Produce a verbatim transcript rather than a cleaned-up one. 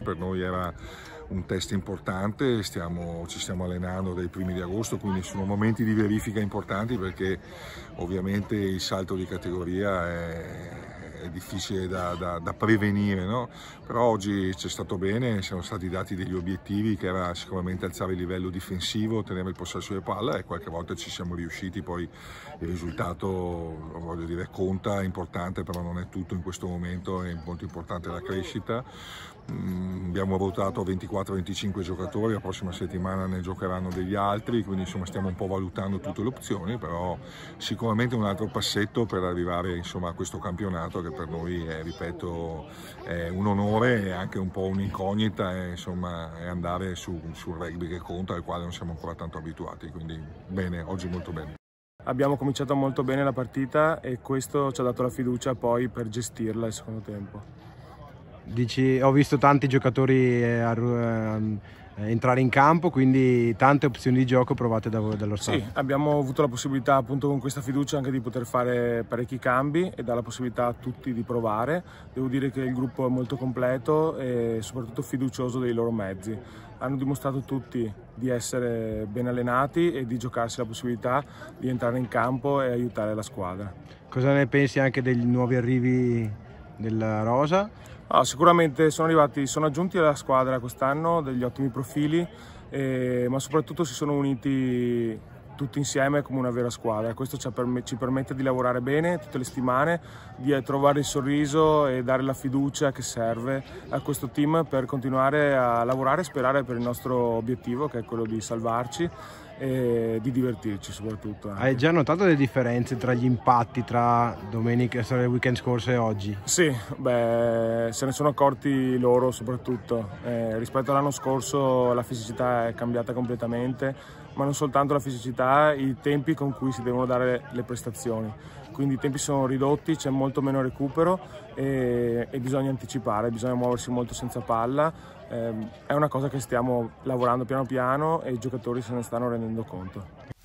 per noi era un test importante, stiamo, ci stiamo allenando dai primi di agosto, quindi sono momenti di verifica importanti perché ovviamente il salto di categoria è, è difficile da, da, da prevenire, no? Però oggi c'è stato bene, siamo stati dati degli obiettivi che era sicuramente alzare il livello difensivo, tenere il possesso di palla, e qualche volta ci siamo riusciti. Poi il risultato, voglio dire, conta, è importante, però non è tutto in questo momento, è molto importante la crescita. Mm, abbiamo votato ventiquattro venticinque giocatori, la prossima settimana ne giocheranno degli altri, quindi insomma stiamo un po' valutando tutte le opzioni, però sicuramente un altro passetto per arrivare insomma a questo campionato che per noi è, ripeto, è un onore e anche un po' un'incognita, e insomma è andare su, sul rugby che conta, al quale non siamo ancora tanto abituati, quindi bene, oggi molto bene. Abbiamo cominciato molto bene la partita e questo ci ha dato la fiducia poi per gestirla il secondo tempo. Dici, ho visto tanti giocatori eh, eh, entrare in campo, quindi tante opzioni di gioco provate da voi, dallo staff. Sì, abbiamo avuto la possibilità appunto con questa fiducia anche di poter fare parecchi cambi e dà la possibilità a tutti di provare. Devo dire che il gruppo è molto completo e soprattutto fiducioso dei loro mezzi. Hanno dimostrato tutti di essere ben allenati e di giocarsi la possibilità di entrare in campo e aiutare la squadra. Cosa ne pensi anche degli nuovi arrivi della rosa? Ah, sicuramente sono arrivati, sono aggiunti alla squadra quest'anno degli ottimi profili, eh, ma soprattutto si sono uniti tutti insieme come una vera squadra. Questo ci, perm ci permette di lavorare bene tutte le settimane, di trovare il sorriso e dare la fiducia che serve a questo team per continuare a lavorare e sperare per il nostro obiettivo, che è quello di salvarci e di divertirci soprattutto. Anche. Hai già notato le differenze tra gli impatti tra domenica, il weekend scorso e oggi? Sì, beh, se ne sono accorti loro soprattutto. Eh, rispetto all'anno scorso la fisicità è cambiata completamente, ma non soltanto la fisicità, i tempi con cui si devono dare le prestazioni. Quindi i tempi sono ridotti, c'è molto meno recupero e, e bisogna anticipare, bisogna muoversi molto senza palla. Eh, è una cosa che stiamo lavorando piano piano e i giocatori se ne stanno rendendo conto.